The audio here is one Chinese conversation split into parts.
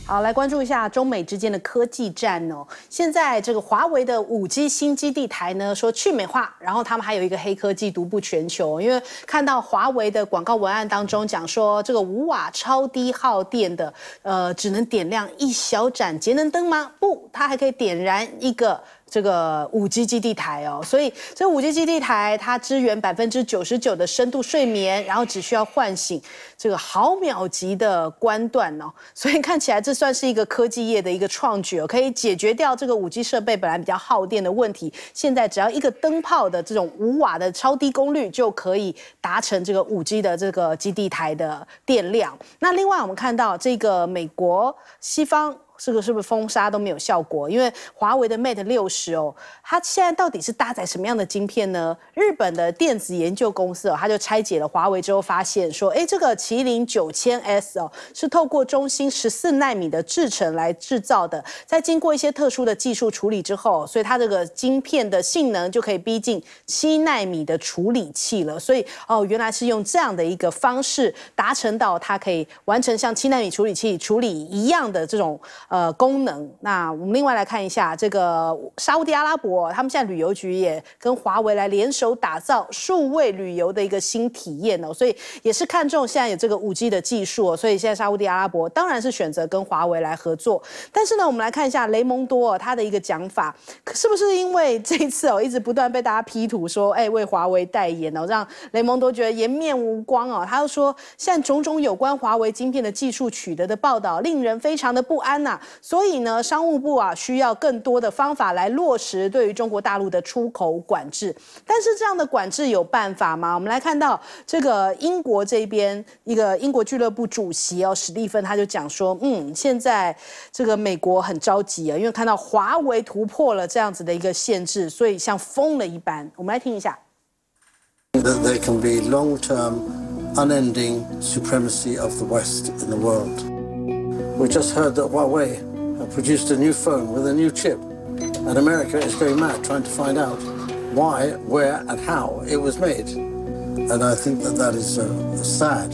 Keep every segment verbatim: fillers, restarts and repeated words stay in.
好，来关注一下中美之间的科技战哦。现在这个华为的五 G 新基地台呢，说去美化，然后他们还有一个黑科技独步全球。因为看到华为的广告文案当中讲说，这个五瓦超低耗电的，呃，只能点亮一小盏节能灯吗？不，它还可以点燃一个。这个五 G 基地台哦，所以这五 G 基地台它支援百分之九十九的深度睡眠，然后只需要唤醒这个毫秒级的关断哦，所以看起来这算是一个科技业的一个创举哦，可以解决掉这个五 G 设备本来比较耗电的问题。现在只要一个灯泡的这种五瓦的超低功率就可以达成这个五 G 的这个基地台的电量。那另外我们看到这个美国西方。这个是不是封杀都没有效果？因为华为的 Mate 六十哦，它现在到底是搭载什么样的晶片呢？日本的电子研究公司哦，它就拆解了华为之后，发现说，哎，这个麒麟九千 S 哦，是透过中芯十四奈米的制程来制造的，在经过一些特殊的技术处理之后，所以它这个晶片的性能就可以逼近七奈米的处理器了。所以哦，原来是用这样的一个方式达成到它可以完成像七奈米处理器处理一样的这种。呃，功能。那我们另外来看一下这个沙烏地阿拉伯，他们现在旅游局也跟华为来联手打造数位旅游的一个新体验哦，所以也是看中现在有这个五 G 的技术哦，所以现在沙烏地阿拉伯当然是选择跟华为来合作。但是呢，我们来看一下雷蒙多哦，他的一个讲法，是不是因为这一次哦，一直不断被大家批图说，哎，为华为代言哦，让雷蒙多觉得颜面无光哦。他又说，现在种种有关华为晶片的技术取得的报道，令人非常的不安呐、啊。所以呢，商务部啊需要更多的方法来落实对于中国大陆的出口管制。但是这样的管制有办法吗？我们来看到这个英国这边一个英国俱乐部主席哦史蒂芬他就讲说，嗯，现在这个美国很着急啊，因为看到华为突破了这样子的一个限制，所以像疯了一般。我们来听一下。 That there can be long-term, unending supremacy of the West in the world. We just heard that Huawei have produced a new phone with a new chip, and America is going mad trying to find out why, where, and how it was made. And I think that that is a, a sad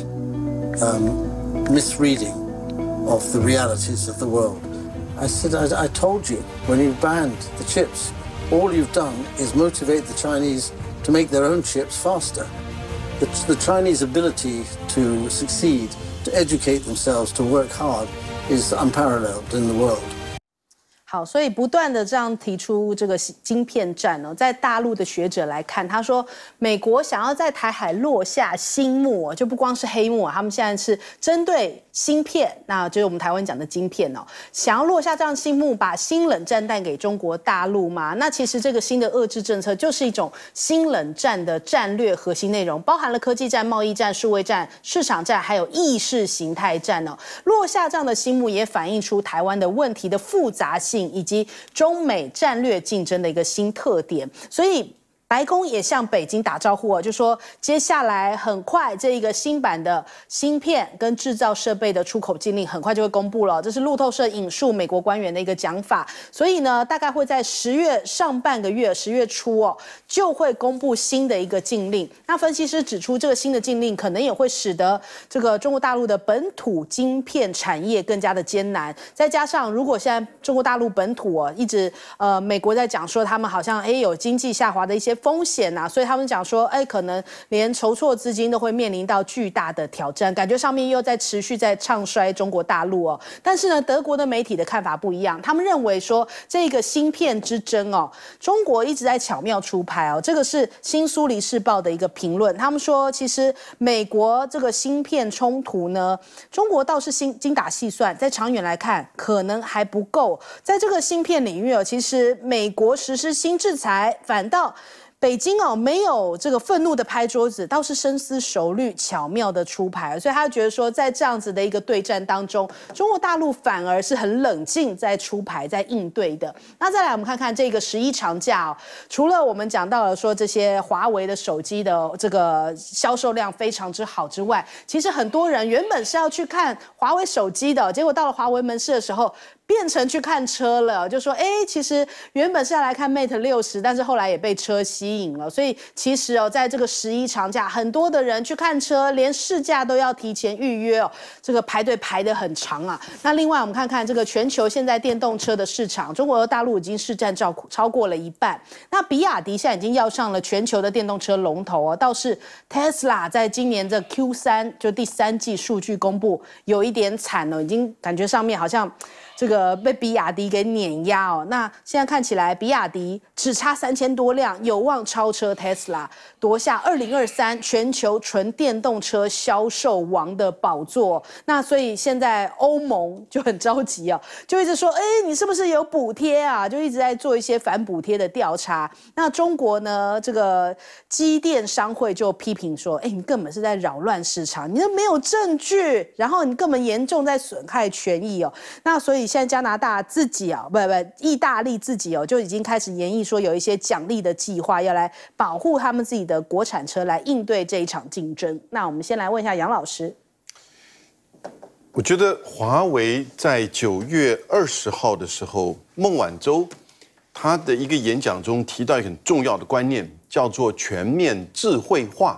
um, misreading of the realities of the world. I said, I, I told you, when you banned the chips, all you've done is motivate the Chinese to make their own chips faster. The, the Chinese ability to succeed, to educate themselves, to work hard, is unparalleled in the world. 好，所以不断的这样提出这个晶片战哦，在大陆的学者来看，他说美国想要在台海落下新幕哦，就不光是黑幕，他们现在是针对芯片，那就是我们台湾讲的晶片哦，想要落下这样新幕，把新冷战带给中国大陆嘛？那其实这个新的遏制政策就是一种新冷战的战略核心内容，包含了科技战、贸易战、数位战、市场战，还有意识形态战哦。落下这样的新幕，也反映出台湾的问题的复杂性。以及中美战略竞争的一个新特点，所以白宫也向北京打招呼哦，就说接下来很快这一个新版的芯片跟制造设备的出口禁令很快就会公布了，这是路透社引述美国官员的一个讲法，所以呢，大概会在十月上半个月，十月初哦，就会公布新的一个禁令。那分析师指出，这个新的禁令可能也会使得这个中国大陆的本土晶片产业更加的艰难，再加上如果现在中国大陆本土哦，一直呃美国在讲说他们好像哎有经济下滑的一些风险呐、啊，所以他们讲说，哎，可能连筹措资金都会面临到巨大的挑战，感觉上面又在持续在唱衰中国大陆哦。但是呢，德国的媒体的看法不一样，他们认为说这个芯片之争哦，中国一直在巧妙出牌哦。这个是新苏黎世报的一个评论，他们说其实美国这个芯片冲突呢，中国倒是精精打细算，在长远来看可能还不够。在这个芯片领域哦，其实美国实施新制裁，反倒北京哦没有这个愤怒的拍桌子，倒是深思熟虑、巧妙的出牌，所以他觉得说，在这样子的一个对战当中，中国大陆反而是很冷静在出牌、在应对的。那再来，我们看看这个十一长假哦，除了我们讲到了说这些华为的手机的这个销售量非常之好之外，其实很多人原本是要去看华为手机的，结果到了华为门市的时候， 变成去看车了，就说哎，其实原本是要来看 Mate 六十，但是后来也被车吸引了。所以其实哦，在这个十一长假，很多的人去看车，连试驾都要提前预约哦，这个排队排得很长啊。那另外我们看看这个全球现在电动车的市场，中国大陆已经市占超超过了一半。那比亚迪现在已经要上了全球的电动车龙头哦，倒是 Tesla 在今年这 Q 三就第三季数据公布有一点惨了，已经感觉上面好像。这个被比亚迪给碾压哦，那现在看起来比亚迪只差三千多辆，有望超车 Tesla， 夺下二零二三全球纯电动车销售王的宝座。那所以现在欧盟就很着急啊，就一直说，哎，你是不是有补贴啊？就一直在做一些反补贴的调查。那中国呢，这个机电商会就批评说，哎，你根本是在扰乱市场，你都没有证据，然后你根本严重在损害权益哦。那所以。现在加拿大自己啊，不不，意大利自己哦，就已经开始研议说有一些奖励的计划，要来保护他们自己的国产车，来应对这一场竞争。那我们先来问一下杨老师， 我觉得华为在九月二十号的时候，孟晚舟他的一个演讲中提到一个很重要的观念，叫做全面智慧化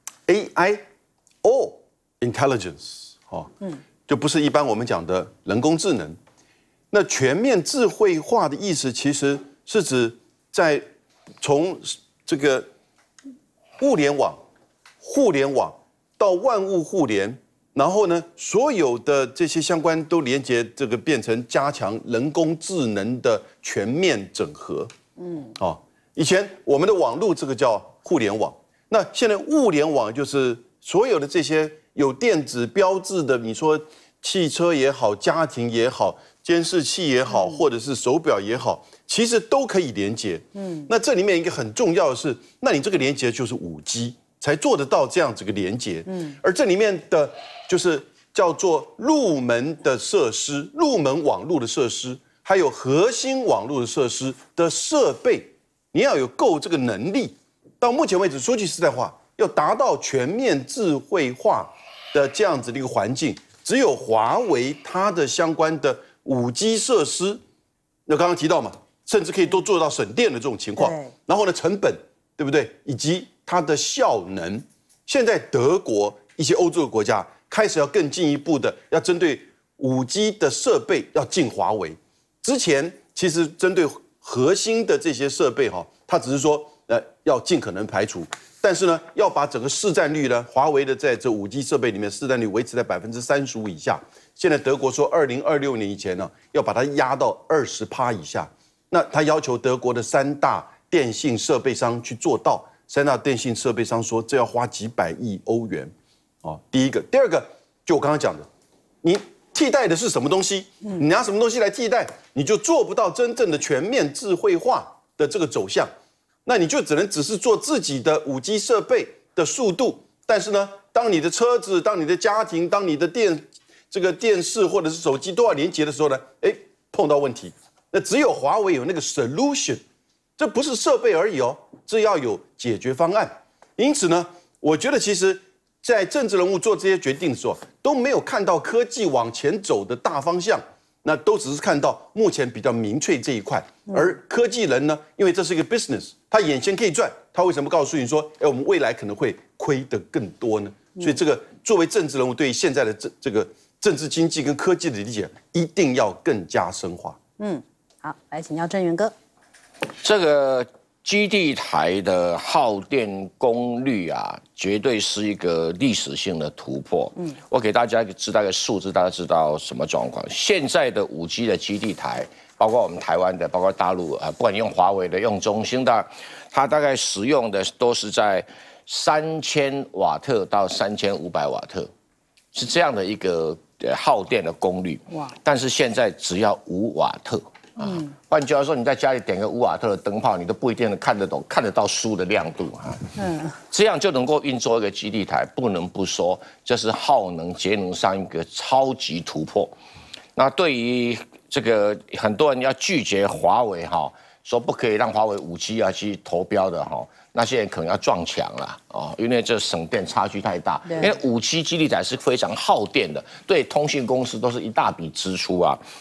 A I or intelligence， 哦，嗯，就不是一般我们讲的人工智能。那全面智慧化的意思，其实是指在从这个物联网、互联网到万物互联，然后呢，所有的这些相关都连接，这个变成加强人工智能的全面整合。嗯，哦，以前我们的网络这个叫互联网，那现在物联网就是所有的这些有电子标志的，你说汽车也好，家庭也好。监视器也好，或者是手表也好，其实都可以连接。嗯，那这里面一个很重要的是，那你这个连接就是五 G 才做得到这样子个连接。嗯，而这里面的就是叫做入门的设施、入门网络的设施，还有核心网络的设施的设备，你要有够这个能力。到目前为止，说句实在话，要达到全面智慧化的这样子的一个环境，只有华为它的相关的。五 G 设施，那刚刚提到嘛，甚至可以都做到省电的这种情况。然后呢，成本对不对？以及它的效能，现在德国一些欧洲的国家开始要更进一步的，要针对五 G 的设备要进华为。之前其实针对核心的这些设备哈，它只是说呃要尽可能排除，但是呢，要把整个市占率呢，华为的在这五 G 设备里面市占率维持在百分之三十五以下。现在德国说，二零二六年以前呢，要把它压到二十趴以下。那他要求德国的三大电信设备商去做到。三大电信设备商说，这要花几百亿欧元。哦，第一个，第二个，就我刚刚讲的，你替代的是什么东西？你拿什么东西来替代，你就做不到真正的全面智慧化的这个走向。那你就只能只是做自己的五 G 设备的速度，但是呢，当你的车子、当你的家庭、当你的电这个电视或者是手机都要连接的时候呢，哎，碰到问题，那只有华为有那个 solution， 这不是设备而已哦，这要有解决方案。因此呢，我觉得其实，在政治人物做这些决定的时候，都没有看到科技往前走的大方向，那都只是看到目前比较民粹这一块。而科技人呢，因为这是一个 business， 他眼前可以赚，他为什么告诉你说，哎，我们未来可能会亏得更多呢？所以这个作为政治人物，对于现在的这这个。政治经济跟科技的理解一定要更加深化。嗯， 好，来请教郑源哥。 这个基地台的耗电功率啊，绝对是一个历史性的突破。嗯，我给大家一个知道一个数字，大家知道什么状况？现在的五 G 的基地台，包括我们台湾的，包括大陆啊，不管你用华为的、用中兴的，它大概使用的都是在三千瓦特到三千五百瓦特，是这样的一个。耗电的功率，哇！但是现在只要五瓦特啊，换句话说，你在家里点个五瓦特的灯泡，你都不一定能看得懂、看得到书的亮度啊。嗯，这样就能够运作一个基地台，不能不说这是耗能节能上一个超级突破。那对于这个很多人要拒绝华为哈，说不可以让华为五 G 啊去投标的哈。那些人可能要撞墙了哦，因为这省电差距太大。因为五 G 基地台是非常耗电的，对通信公司都是一大笔支出啊。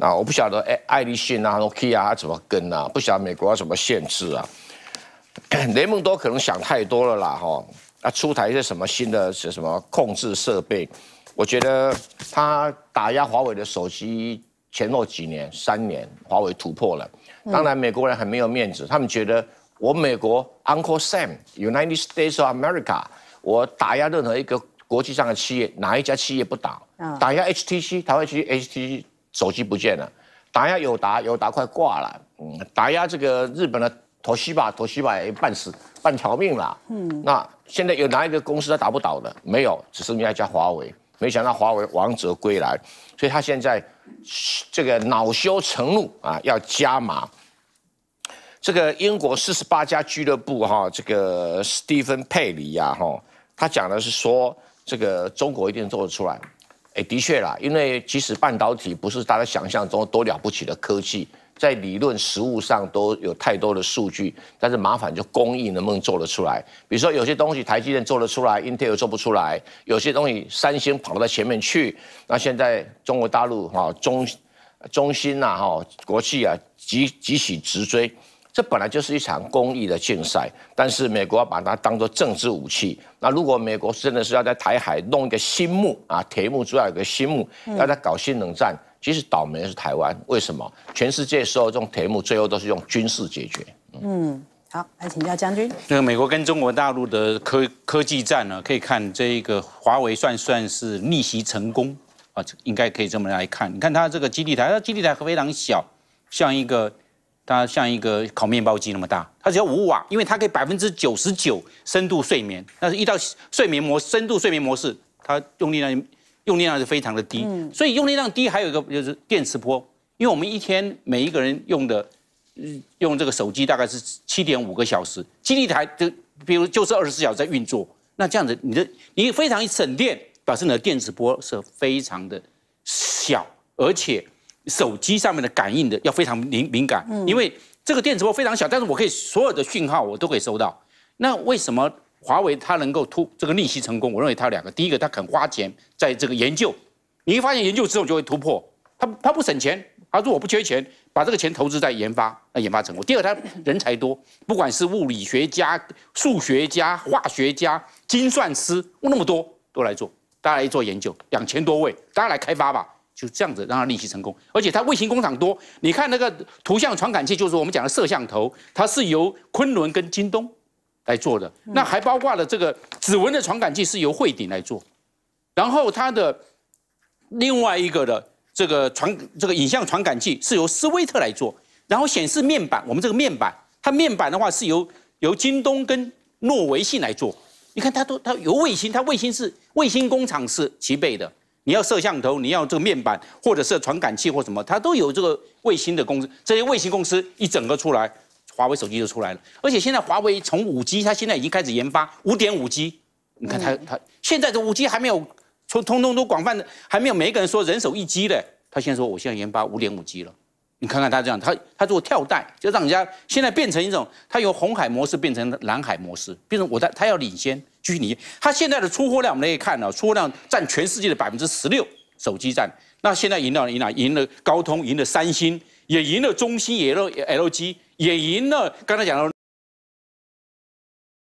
那我不晓得哎，爱立信啊、Nokia 啊怎么跟啊？不晓得美国要怎么限制啊？雷蒙多可能想太多了啦，哈！啊，出台一些什么新的是什么控制设备？我觉得他打压华为的手机前后几年，三年，华为突破了。当然，美国人很没有面子，他们觉得我美国 Uncle Sam，United States of America， 我打压任何一个国际上的企业，哪一家企业不打？打压 H T C， 台湾 H T C 手机不见了；打压友达，友达快挂了。嗯，打压这个日本的。toshiba toshiba也半死半条命啦，嗯，那现在有哪一个公司他打不倒的？没有，只剩下一家华为。没想到华为王者归来，所以他现在这个恼羞成怒啊，要加码。这个英国四十八家俱乐部哈，这个史蒂芬佩里呀哈，他讲的是说这个中国一定做得出来。哎，的确啦，因为即使半导体不是大家想象中多了不起的科技。在理论实务上都有太多的数据，但是麻烦就工艺能不能做得出来？比如说有些东西台积电做得出来 ，Intel 做不出来；有些东西三星跑到前面去。那现在中国大陆哈中中芯呐哈国际啊急急起直追，这本来就是一场工艺的竞赛，但是美国要把它当作政治武器。那如果美国真的是要在台海弄一个新幕啊，铁幕之外有个新幕，要在搞新冷战。其实倒霉的是台湾，为什么？全世界所有这种题目最后都是用军事解决。 嗯，好，来请教将军。 那个美国跟中国大陆的科科技战呢，可以看这一个华为算算是逆袭成功啊，应该可以这么来看。你看它这个基地台，它基地台非常小，像一个它像一个烤面包机那么大，它只要五瓦，因为它可以百分之九十九深度睡眠，但是一到睡眠模深度睡眠模式，它用力量。用力量是非常的低，嗯、所以用力量低还有一个就是电磁波，因为我们一天每一个人用的，用这个手机大概是七点五个小时，基地台就比如就是二十四小时在运作，那这样子你的你非常省电，表示你的电磁波是非常的小，而且手机上面的感应的要非常敏敏感，嗯、因为这个电磁波非常小，但是我可以所有的讯号我都可以收到，那为什么？华为它能够突这个逆袭成功，我认为它有两个，第一个它肯花钱在这个研究，你会发现研究之后就会突破，它它不省钱，他说我不缺钱，把这个钱投资在研发，那研发成功。第二，他人才多，不管是物理学家、数学家、化学家、精算师，那么多都来做，大家来做研究，两千多位，大家来开发吧。就这样子让它逆袭成功，而且它卫星工厂多。你看那个图像传感器，就是我们讲的摄像头，它是由昆仑跟京东来做的。那还包括了这个指纹的传感器是由汇顶来做，然后它的另外一个的这个传这个影像传感器是由斯威特来做，然后显示面板，我们这个面板，它面板的话是由由京东跟诺维信来做。你看它都它有卫星，它卫星是卫星工厂是齐备的。你要摄像头，你要这个面板，或者是传感器或什么，它都有这个卫星的公司。这些卫星公司一整个出来，华为手机就出来了。而且现在华为从五 G， 它现在已经开始研发 五点五 G。你看它它现在的五 G 还没有，通通通都广泛的，还没有每一个人说人手一 G 嘞。他现在说我现在研发 五点五 G 了。你看看他这样，他他做跳带，就让人家现在变成一种，他由红海模式变成蓝海模式，变成我在他要领先。继续你，它现在的出货量我们可以看到，出货量占全世界的百分之十六，手机占。那现在赢了赢了，赢了高通，赢了三星，也赢了中兴，也赢了 L G， 也赢了刚才讲的。